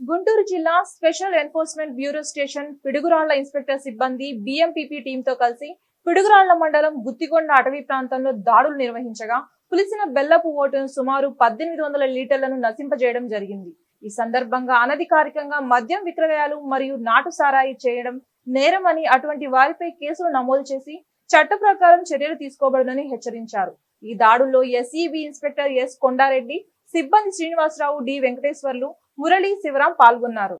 గుంటూరు జిల్లా special enforcement bureau station Piduguralla inspector సిబ్బంది BMPP టీంతో కలిసి పిడుగురాళ్ల మండలం గుత్తికొండ అటవీ ప్రాంతంలో దాడులు నిర్వహించగా పులిసిన బెల్లపు ఓటును సుమారు 1800 లీటర్లను నశింపజేయడం జరిగింది। ఈ సందర్భంగా అనధికారికంగా మద్యం విక్రయాలు మరియు నాటు సారాయి చేయడం నేరమని అటువంటి వారిపై కేసులు నమోదు చేసి చట్ట ప్రకారం చర్యలు తీసుకోబడదని హెచ్చరించారు। ఈ దాడుల్లో ఎస్ఈబీ ఇన్స్పెక్టర్ ఎస్ కొండారెడ్డి, సిబ్బంది శ్రీనివాసరావు, డి వెంకటేశ్వర్లు, మురళి, శివరాం పాల్గొన్నారు।